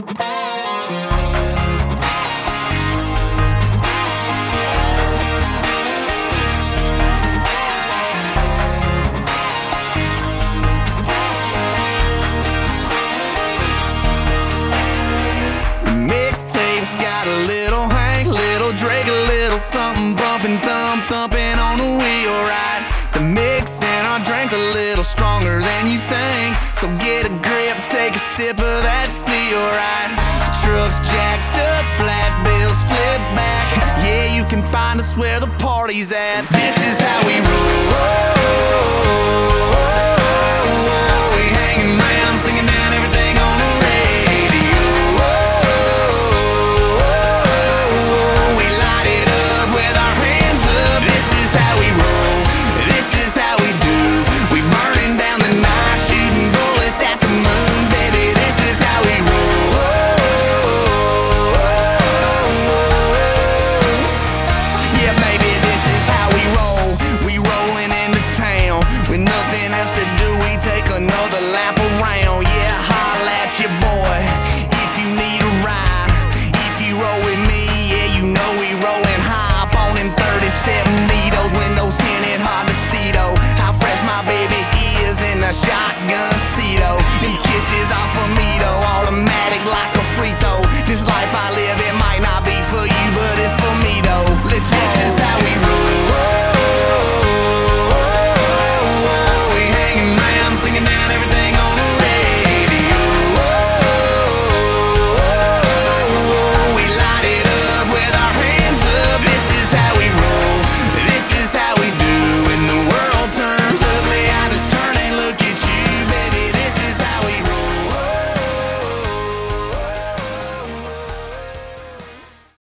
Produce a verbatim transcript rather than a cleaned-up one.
Something bumping, thump, thumping on the wheel, right? The mix in our drink's a little stronger than you think, so get a grip, take a sip of that feel, right? Trucks jacked up, flat bills flip back. Yeah, you can find us where the party's at. This is how we roll. We hanging around, singing down everything on the radio. We light it up with our hands up. This is how we roll. This is how we do. We burning down the night, shooting bullets at the moon, baby. This is how we roll. Yeah, baby, this is how we roll. We rolling into town with nothing else to do. We take another lap around. Yeah, holla at your boy if you need a ride. If you roll with me, yeah, you know we rolling high. Up on in thirty-seven needles, windows tinted, hard to see though how fresh my baby is in a shotgun seat. Oh, them kisses off of me though, automatic.